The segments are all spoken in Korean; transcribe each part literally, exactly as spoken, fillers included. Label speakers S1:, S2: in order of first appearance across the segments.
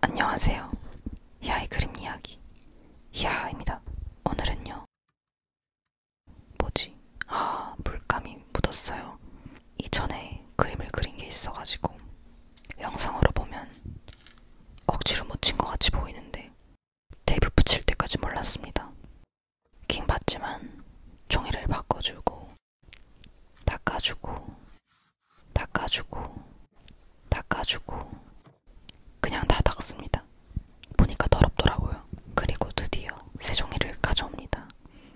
S1: 안녕하세요. 히아의 그림 이야기 히아입니다. 오늘은요. 뭐지? 아, 물감이 묻었어요. 이전에 그림을 그린 게 있어가지고 영상으로 보면 억지로 묻힌 것 같이 보이는데 테이프 붙일 때까지 몰랐습니다. 킹 받지만 종이를 바꿔주고 닦아주고 닦아주고 닦아주고 그냥 다 닦습니다. 보니까 더럽더라고요. 그리고 드디어 새 종이를 가져옵니다.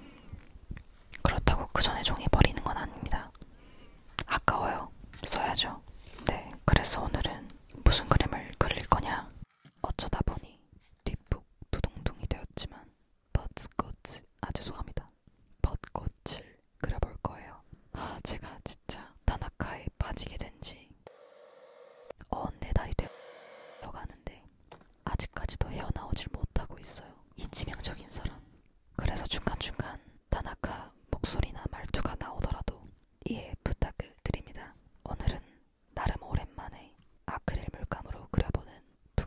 S1: 그렇다고 그 전에 종이 버리는 건 아닙니다. 아까워요. 써야죠. 네, 그래서 오늘은 무슨 그림을 그릴 거냐? 어쩌다 보니 뒷북 두둥둥이 되었지만 벚꽃, 아 죄송합니다. 벚꽃을 그려볼 거예요. 아, 제가 진짜 다나카에 빠지게 된지 어언 네 달이 되어가는데 아직까지도 헤어나오질 못하고 있어요. 이 치명적인 사람. 그래서 중간중간 다나카 목소리나 말투가 나오더라도 이해 부탁을 드립니다. 오늘은 나름 오랜만에 아크릴 물감으로 그려보는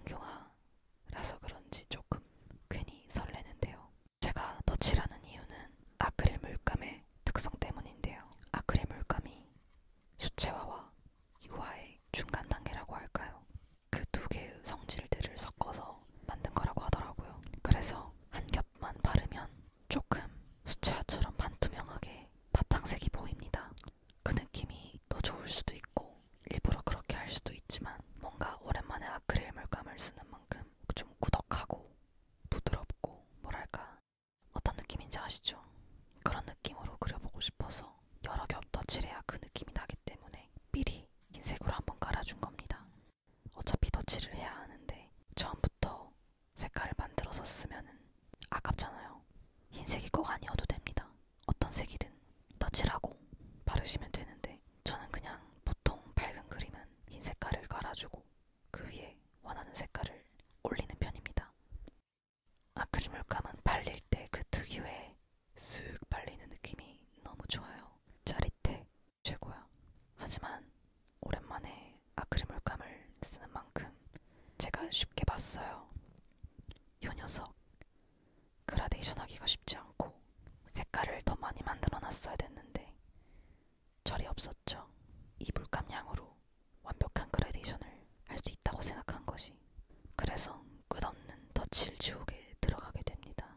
S1: 풍경화라서 그런지 조금 괜히 설레는데요. 제가 덧칠하는 이유는 아크릴 물감의 특성 때문인데요. 아크릴 물감이 수채화와 유화의 중간 단계라고 할까요? 그 두 개의 성질들을 섞어서 만든 거라고 하더라고요. 그래서 한 겹만 바르면 조금 수채화처럼 반투명하게 바탕색이 보입니다. 그 느낌이 더 좋을 수도 있고 일부러 그렇게 할 수도 있지만 뭔가 오랜만에 아크릴 물감을 쓰는 만큼 좀 꾸덕하고 부드럽고 뭐랄까 어떤 느낌인지 아시죠? 그런 느낌으로 그려보고 싶어서 여러 겹 덧칠해야 그 느낌이 나기 때문에 미리 흰색으로 한번 깔아준 겁니다. 어차피 덧칠을 해야 하는데 처음부터 색깔을 만들어서 쓰면은 아깝잖아요. 흰색이 꼭 아니어도 됩니다. 어떤 색이든 덧칠하고 바르시면 되는데 저는 그냥 보통 밝은 그림은 흰 색깔을 깔아주고 그 위에 원하는 색깔을 올리는 편입니다. 아크릴 물감은 발릴 때 그 특유의 쓱 발리는 느낌이 너무 좋아요. 짜릿해. 최고야. 하지만 오랜만에 아크릴 물감을 쓰는 만큼 제가 쉽게 봤어요. 요 녀석 그라데이션 하기가 쉽지 않고 색깔을 더 많이 만들어 놨어야 됐는데 철이 없었죠. 이 물감량으로 완벽한 그라데이션을 할 수 있다고 생각한 것이. 그래서 끝없는 덧칠 지옥에 들어가게 됩니다.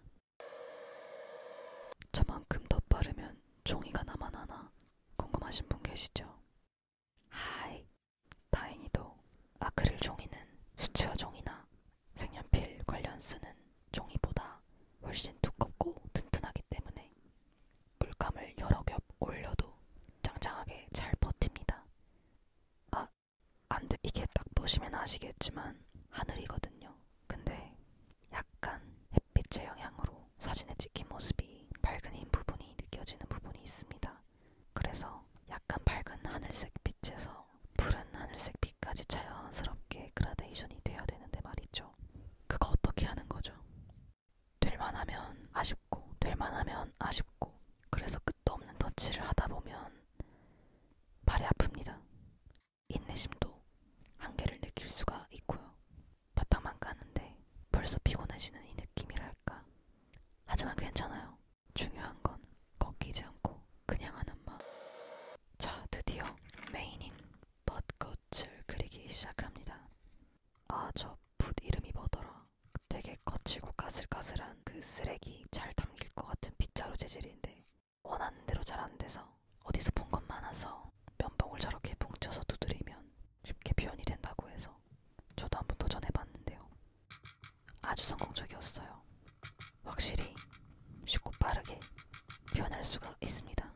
S1: 저만큼 덧바르면 종이가 남아나나 궁금하신 분 계시죠? 하이. 다행히도 아크릴 종이는 수채화 종이나 색연필 관련 쓰는 종이보다 훨씬 두껍고 튼튼하기 때문에 물감을 여러 겹 올려도 짱짱하게 잘 버팁니다. 아, 안돼. 이게 딱 보시면 아시겠지만 하늘이거든요. 근데 약간 햇빛의 영향으로 사진에 찍힌 모습이 밝은 흰 부분이 느껴지는 부분이 있습니다. 그래서 약간 밝은 하늘색 빛에서 푸른 하늘색 빛까지 자연스럽게 그라데이션이 돼야 되는데 말이죠. 그거 어떻게 하는 거죠? 될만하면 아쉽고 될만하면 아쉽고 그래서 끝도 없는 덧칠을 하다 보면 발이 아픕니다. 인내심도 한계를 느낄 수가 있고요. 바탕만 까는데 벌써 피곤해지는 이 느낌이랄까. 하지만 괜찮아요. 중요한 건 꺾이지 않고 그냥 하는 마음. 자, 드디어 메인인 벚꽃을 그리기 시작합니다. 아, 저 붓 이름이 뭐더라? 되게 거칠고 까슬까슬한 그 쓰레기 잘 담길 것 같은 빗자루 재질인데 원하는 대로 잘 안 돼서 어디서 본 것 많아서 면봉을 저렇게 뭉쳐서 두드리면 쉽게 표현이 된다고 해서 저도 한번 도전해봤는데요. 아주 성공적이었어요. 확실히 쉽고 빠르게 표현할 수가 있습니다.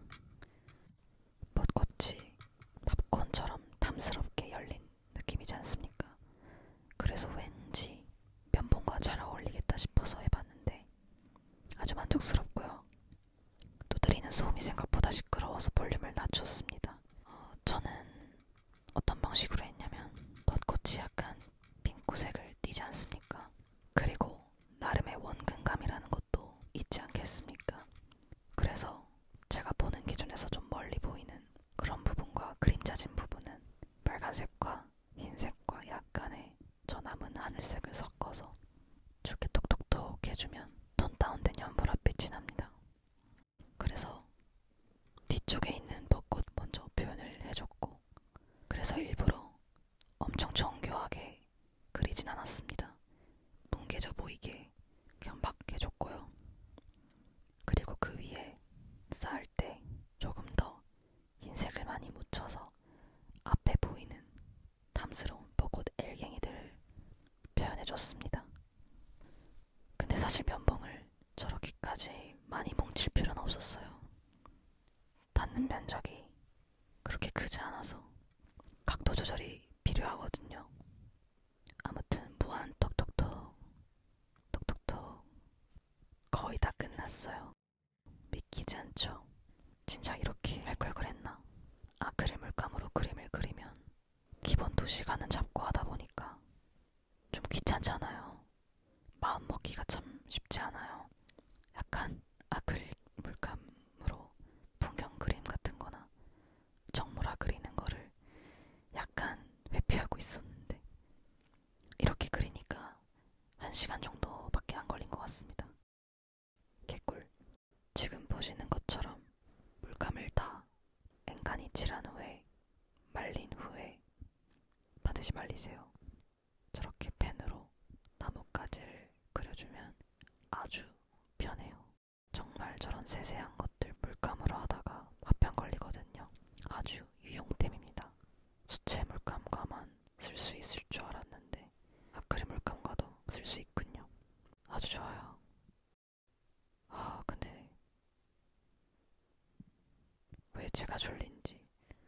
S1: 벚꽃이 팝콘처럼 탐스럽게 열린 느낌이지 않습니까? 그래서 왠지 면봉과 잘 어울리겠다 싶어서 해봤는데 아주 만족스럽고요. 두드리는 소음이 생각보다 시끄러워서 볼륨을 낮췄습니다. 어, 저는 어떤 방식으로 했냐면 벚꽃이 약간 핑크색을 띠지 않습니까? 그리고 나름의 원근감이라는 것도 있지 않겠습니까? 그래서 제가 보는 기준에서 좀 멀리 보이는 그런 부분과 그림자진 부분은 빨간색과 흰색과 약간의 저 남은 하늘색을 섞어 해줬습니다. 근데 사실 면봉을 저렇게까지 많이 뭉칠 필요는 없었어요. 닿는 면적이 그렇게 크지 않아서 각도 조절이 필요하거든요. 아무튼 무한 톡톡톡 톡톡톡 거의 다 끝났어요. 믿기지 않죠? 진짜 이렇게 할 걸 그랬나? 아크릴 물감으로 그림을 그리면 기본 두 시간은 잡고 하다 보니까 좀 귀찮잖아요. 마음 먹기가 참 쉽지 않아요. 약간 아크릴 물감으로 풍경 그림 같은 거나 정물화 그리는 거를 약간 회피하고 있었는데 이렇게 그리니까 한 시간 정도밖에 안 걸린 것 같습니다. 개꿀. 지금 보시는 것처럼 물감을 다 앵간히 칠한 후에 말린 후에 반드시 말리세요. 저렇게 펜으로 나뭇가지를 그려주면 아주 편해요. 정말 저런 세세한 것들 물감으로 하다가 화병 걸리거든요. 아주 유용템입니다. 수채 물감과만 쓸 수 있을 줄 알았는데 아크릴 물감과도 쓸 수 있군요. 아주 좋아요. 아, 근데 왜 제가 졸린지.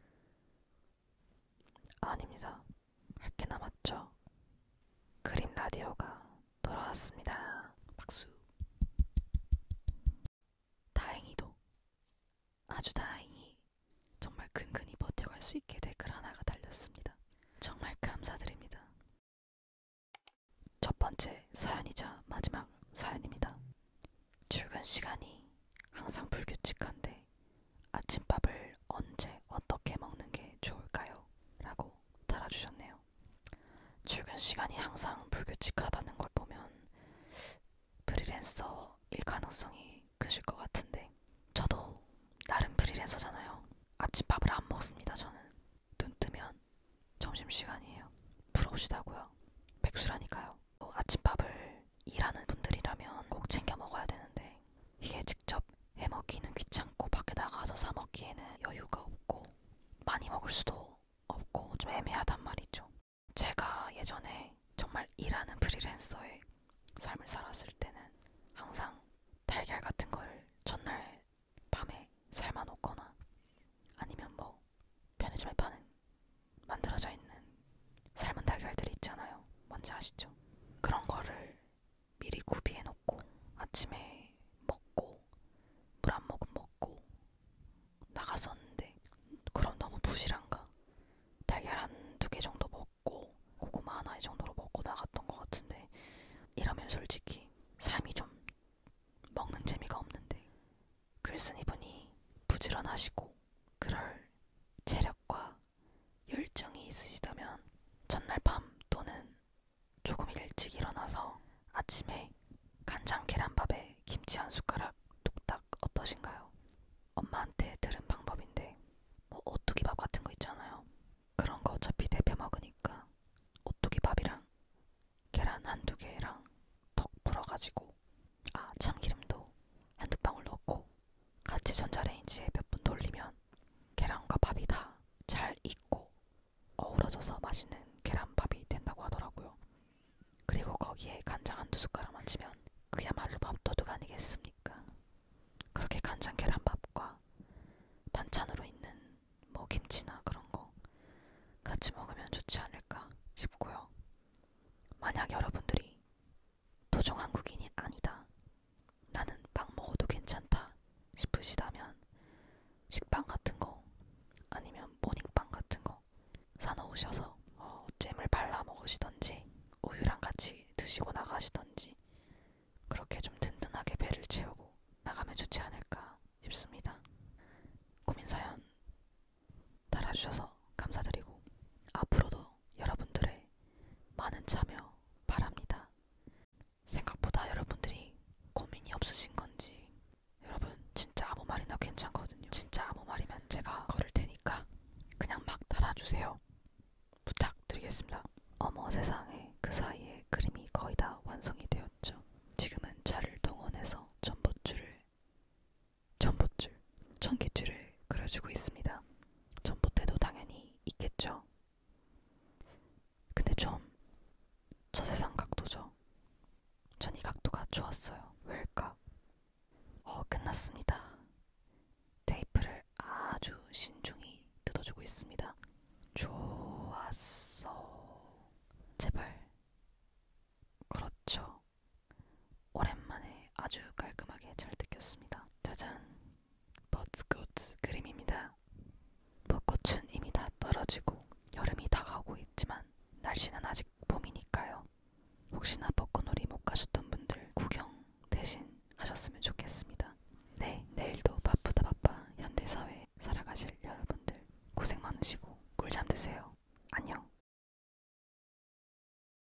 S1: 아닙니다. 할 게 남았죠. 그림 라디오가 돌아왔습니다. 박수. 다행히도, 아주 다행히 정말 근근히 버텨갈 수 있게 댓글 하나가 달렸습니다. 정말 감사드립니다. 첫 번째 사연이자 마지막 사연입니다. 출근 시간이 항상 불규칙한데 아침밥을 언제 어떻게 먹는 게 좋을까요? 라고 달아주셨네요. 출근 시간이 항상 불규칙하다는 걸 보면 프리랜서일 가능성이 크실 것 같은데 저도 나름 프리랜서잖아요. 아침밥을 안 먹습니다. 저는 눈 뜨면 점심시간이에요. 부러우시다고요? 백수라니까요. 뭐 아침밥을 일하는 분들이라면 꼭 챙겨 먹어야 되는데 이게 직접 해 먹기는 귀찮고 밖에 나가서 사 먹기에는 여유가 없고 많이 먹을 수도 없고 좀 애매하단 말이죠. 제가 예전에 정말 일하는 프리랜서의 삶을 살았을 때는 항상 달걀 같은 걸 전날 밤에 삶아 놓거나 아니면 뭐 편의점에 파는 만들어져 있는 삶은 달걀들이 있잖아요. 뭔지 아시죠? 그런 거를 미리 구비해 놓고 아침에 먹고 물 한 모금 먹고 나갔었는데 그럼 너무 부실한가? 달걀 한 두 개 정도 먹고 고구마 하나 이 정도로 먹고 나갔던 것 같은데 이러면 솔직히 삶이 좀 먹는 재미가 없는데 글쓴이 분이 부지런하시고 그럴 체력과 열정이 있으시다면 전날 밤 또는 조금 일찍 일어나서 아침에 간장 계란밥에 김치 한 숟가락 뚝딱 어떠신가요? 엄마한테 들은 방법인데 뭐 오뚜기밥 같은 거 있잖아요. 그런 거 어차피 데펴 먹으니까 오뚜기밥이랑 계란 한두 개랑 톡 불어가지고 아 참기름도 한두 방울 넣고 같이 전자레인지에 몇 분 돌리면 계란과 밥이 다 잘 익고 어우러져서 맛있는 계란밥이 된다고 하더라고요. 그리고 거기에 간장 한두 숟가락만 치면 그야말로 밥도둑 아니겠습니까? 그렇게 간장 계란밥과 반찬으로 있는 뭐 김치나 그런 거 같이 먹으면 좋지 않을까 싶고요. 만약 여러분들이 도종 한국인이 아니다, 나는 빵 먹어도 괜찮다 싶으시다면 식빵 같은 거 아니면 모닝빵 같은 거 사놓으셔서 어, 잼을 발라 먹으시던지 우유랑 같이 드시고 나가시던지 그렇게 좀 든든하게 배를 채우고 나가면 좋지 않을까 싶습니다. 고민사연 달아주셔서 감사드리고 앞으로도 여러분들의 많은 참여 바랍니다. 전 이 각도가 좋았어요. 왜일까? 어, 끝났습니다. 테이프를 아주 신중히 뜯어주고 있습니다. 좋았어. 제발. 그렇죠. 오랜만에 아주 깔끔하게 잘 뜯겼습니다. 짜잔. 버츠코트 그림입니다. 벚꽃은 이미 다 떨어지고 여름이 다가오고 있지만 날씨는 아직 봄이니까요. 혹시나 벚꽃놀이 못 가셨던 분들 구경 대신 하셨으면